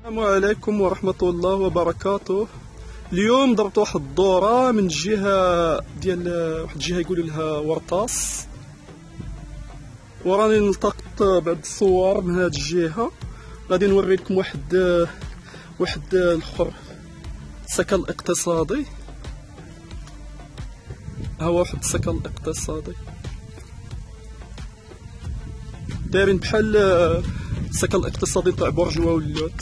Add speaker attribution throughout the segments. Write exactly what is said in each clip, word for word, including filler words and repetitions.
Speaker 1: السلام عليكم ورحمة الله وبركاته. اليوم ضربت واحد الدورة من جهة ديال واحد الجهة يقولوا لها ورطاس، وراني نلتقط بعض الصور من هذه الجهة. غادي نوري لكم واحد واحد الاخر السكن الاقتصادي. ها هو واحد السكن الاقتصادي دايرين بحال السكن الاقتصادي تاع برجوة واللوت.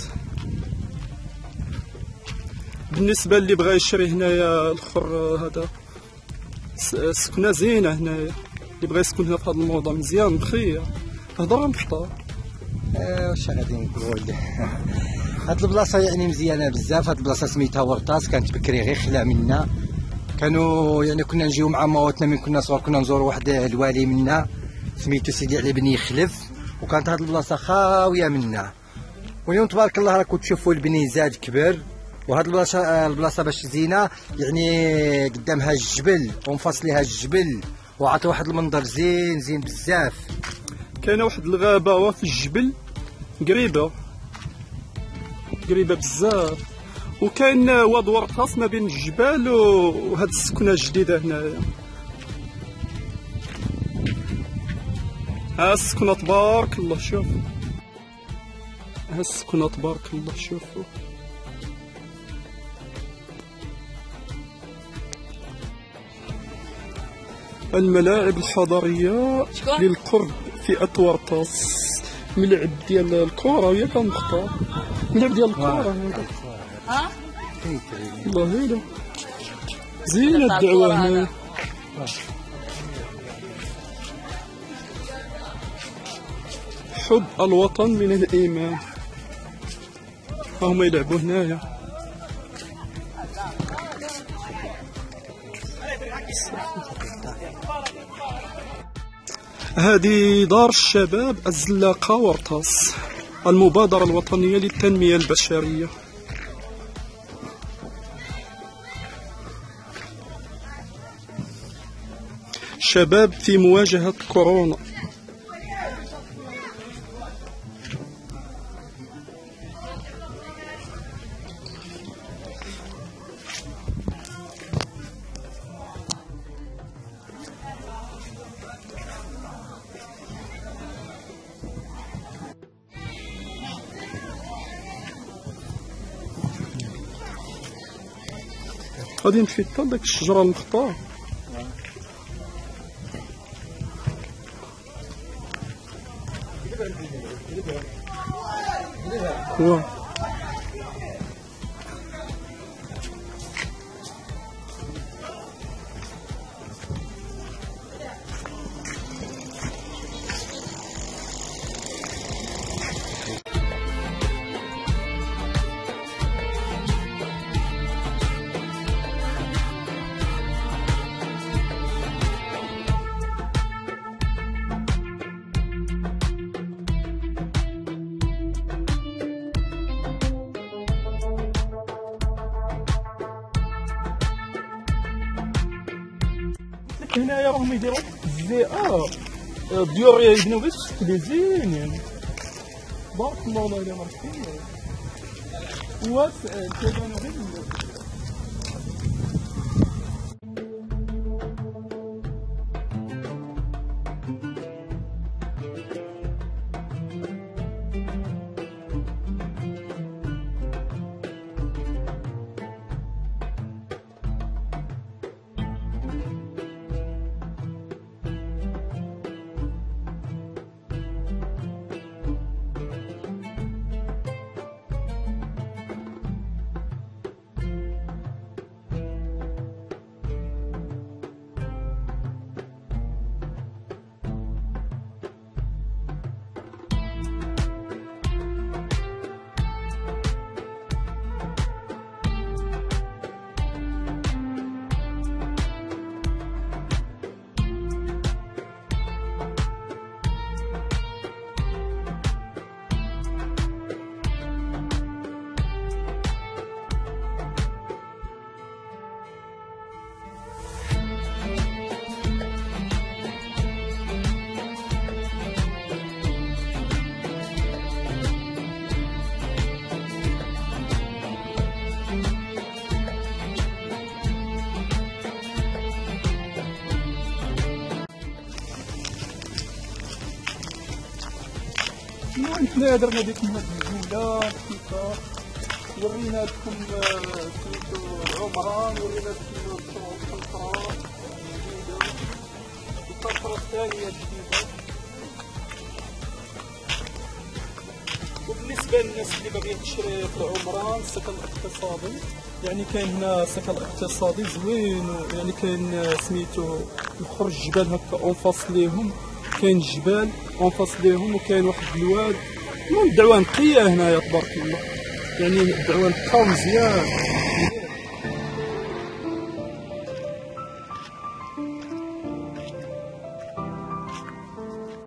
Speaker 1: بالنسبه اللي بغى يشري هنايا الاخر هذا سكنه زينه هنايا، اللي بغى يسكن هنا في هذا الموضوع مزيان مخير. هضر مختار
Speaker 2: واش غادي نقول هاد البلاصه يعني مزيانه بزاف. هاد البلاصه سميتها ورطاس، كانت بكري غير خلا منا. كانوا يعني كنا نجيو مع مواتنا من كنا صغار، كنا نزوروا واحد الوالي منا سميتو سيدي علي بن يخلف، وكانت هاد البلاصه خاويه منا. واليوم تبارك الله راكم تشوفوا البني زاد كبر. وهاد البلاصه البلاصه باش زينه يعني قدامها الجبل ومفصليها الجبل، وعطي واحد المنظر زين زين بزاف.
Speaker 1: كاينه واحد الغابه في الجبل قريبه قريبه بزاف، وكاين واد ورطاس ما بين الجبال وهاد السكنه الجديده هنايا. ها السكنه تبارك الله، شوف ها السكنه تبارك الله. شوفوا الملاعب الحضريه للقرب فئه ورطاس. ملعب ديال الكره ويا كان مختار ملعب ديال الكره هذا.
Speaker 3: ها
Speaker 1: والله هيدا زينه الدعوه هنا. حب الوطن من الايمان. ها هما يلعبوا هنايا. هذه دار الشباب الزلاقة ورطاس، المبادرة الوطنية للتنمية البشرية. شباب في مواجهة كورونا. غادي نمشي حتى لديك الشجرة المختار. هو هنايا راهم يديروا زي اه الديور يبنيو باش شكل زين يعني. بارك الله الله يلا مرحبا. واسع كيبانو غير هنا درنا ديك هاد الجوله كيفاش ورينا لكم سميتو العمران، ورينا لكم الطنطرة الجديدة، الطنطرة الثانية الجديدة. وبالنسبة للناس اللي باغية تشري في العمران السكن الاقتصادي، يعني كاين هنا سكن اقتصادي زوين، يعني كاين سميتو الاخر الجبال هكا اونفاس ليهم، كاين الجبال اونفاس ليهم، وكاين واحد الواد. المهم الدعوه نقيه هنايا تبارك الله، يعني الدعوه نقاو مزيان.